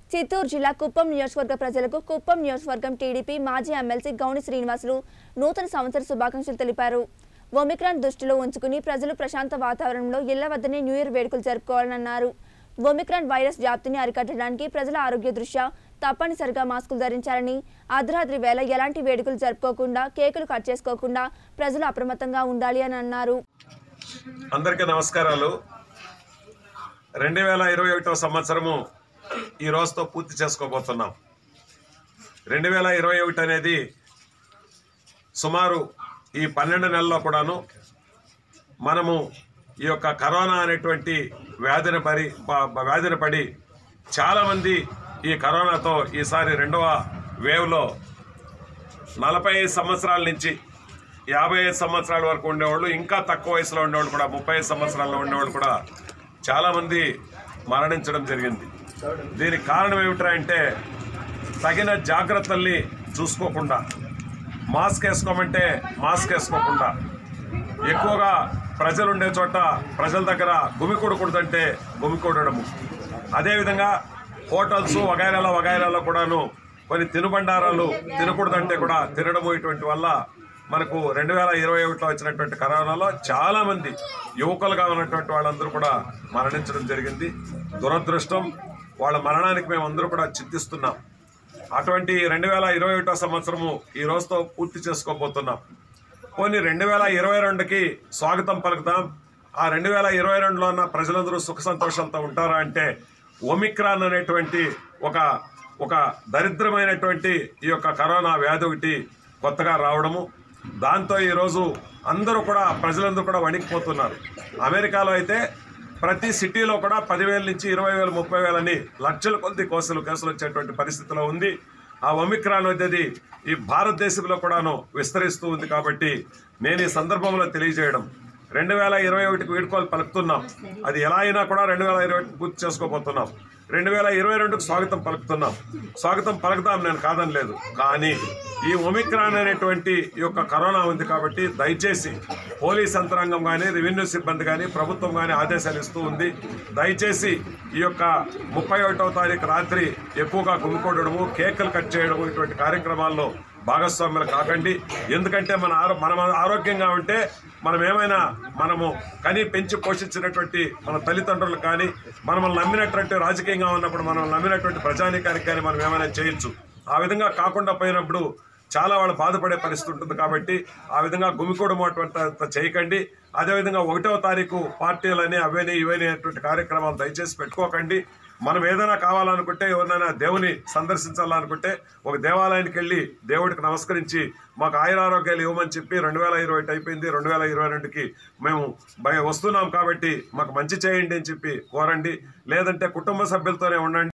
చిత్తూరు జిల్లా కుప్పం నియోజకవర్గ ప్రజలకు కుప్పం నియోజకవర్గం టీడీపీ మాజీ ఎమ్మెల్సీ గౌని శ్రీనివాసులు నూతన సంవత్సర శుభాకాంక్షలు తెలిపారు. ఒమిక్రాన్ దృష్టిలో ఉంచుకుని ప్రజలు ప్రశాంత వాతావరణంలో ఇళ్ల వద్దనే న్యూ ఇయర్ వేడుకలు జరుపుకోవాలన్నారు. ఒమిక్రాన్ వైరస్ వ్యాప్తిని అరికట్టడానికి ప్రజల ఆరోగ్య దృష్ట్యా తప్పనిసరిగా మాస్కులు ధరించాలని, అర్ధరాత్రి వేళ ఎలాంటి వేడుకలు జరుపుకోకుండా కేకులు కట్ చేసుకోకుండా ప్రజలు అప్రమత్తంగా ఉండాలి అని అన్నారు. అందరికీ నమస్కారాలు. 2021వ సంవత్సరము ఈ రోజుతో పూర్తి చేసుకోబోతున్నాం. 2021 అనేది సుమారు ఈ 12 నెలల్లో కూడాను మనము ఈ యొక్క కరోనా అనేటువంటి వ్యాధిని పడి చాలామంది ఈ కరోనాతో ఈసారి రెండవ వేవ్లో 45 సంవత్సరాల నుంచి 55 సంవత్సరాల వరకు ఉండేవాళ్ళు, ఇంకా తక్కువ వయసులో ఉండేవాళ్ళు కూడా 35 సంవత్సరాల్లో ఉండేవాళ్ళు కూడా చాలామంది మరణించడం జరిగింది. దీనికి కారణం ఏమిటంటే తగిన జాగ్రత్తల్ని చూసుకోకుండా, మాస్క్ వేసుకోమంటే మాస్క్ వేసుకోకుండా, ఎక్కువగా ప్రజలు ఉండే చోట ప్రజల దగ్గర గుమికూడకూడదంటే గుమికూడడము, అదేవిధంగా హోటల్స్ వగైరాలో కూడాను కొన్ని తినుబండారాలు తినకూడదంటే కూడా తినడము. ఇటువంటి వల్ల మనకు 2021లో వచ్చినటువంటి కరోనాలో చాలామంది యువకులుగా ఉన్నటువంటి వాళ్ళందరూ కూడా మరణించడం జరిగింది. దురదృష్టం. వాళ్ళ మరణానికి మేమందరూ కూడా చింతిస్తున్నాం. అటువంటి 2021 సంవత్సరము ఈ రోజుతో పూర్తి చేసుకోబోతున్నాం. కొన్ని 2022కి స్వాగతం పలుకుతాం. ఆ 2022లో ఉన్న ప్రజలందరూ సుఖ సంతోషాలతో ఉంటారా అంటే ఒమిక్రాన్ అనేటువంటి ఒక దరిద్రమైనటువంటి ఈ యొక్క కరోనా వ్యాధి ఒకటి కొత్తగా రావడము, దాంతో ఈరోజు ప్రజలందరూ కూడా వణికిపోతున్నారు. అమెరికాలో అయితే ప్రతి సిటీలో కూడా 10,000 నుంచి 20,000, 30,000 అని లక్షల కొద్ది కేసులు వచ్చేటువంటి పరిస్థితిలో ఉంది. ఆ ఒమిక్రాన్ అనేది ఈ భారతదేశంలో కూడాను విస్తరిస్తూ ఉంది. కాబట్టి నేను ఈ సందర్భంలో తెలియజేయడం, 2021కి వీడ్కోలు పలుకుతున్నాం. అది ఎలా అయినా కూడా 2021 పూర్తి చేసుకోబోతున్నాం. 2022కు స్వాగతం పలుకుతున్నాం. స్వాగతం పలుకుతాం, నేను కాదని లేదు. కానీ ఈ ఒమిక్రాన్ అనేటువంటి ఈ యొక్క కరోనా ఉంది కాబట్టి దయచేసి పోలీస్ యంత్రాంగం కానీ, రెవెన్యూ సిబ్బంది కానీ, ప్రభుత్వం కానీ ఆదేశాలు ఇస్తూ ఉంది. దయచేసి ఈ యొక్క 31వ తారీఖు రాత్రి ఎక్కువగా గుమికూడడము, కేకులు కట్ చేయడము, ఇటువంటి కార్యక్రమాల్లో భాగస్వాములు కాకండి. ఎందుకంటే మనం ఆరోగ్యంగా ఉంటే మనము కని పెంచి పోషించినటువంటి మన తల్లిదండ్రులు కానీ, మనల్ని నమ్మినటువంటి రాజకీయంగా ఉన్నప్పుడు మనం నమ్మినటువంటి ప్రజానీకానికి కానీ మనం ఏమైనా చేయొచ్చు. ఆ విధంగా కాకుండా పోయినప్పుడు చాలా వాళ్ళు బాధపడే పరిస్థితి ఉంటుంది. కాబట్టి ఆ విధంగా గుమికూడము అటువంటి చేయకండి. అదేవిధంగా 1వ తారీఖు పార్టీలని అవని ఇవని అటువంటి కార్యక్రమాలు దయచేసి పెట్టుకోకండి. మనం ఏదైనా కావాలనుకుంటే, ఎవరినైనా దేవుని సందర్శించాలనుకుంటే ఒక దేవాలయానికి వెళ్ళి దేవుడికి నమస్కరించి మాకు ఆయురారోగ్యాలు ఇవ్వమని చెప్పి 2021 అయిపోయింది, 2022కి మేము వస్తున్నాం కాబట్టి మాకు మంచి చేయండి అని చెప్పి కోరండి. లేదంటే కుటుంబ సభ్యులతోనే ఉండండి.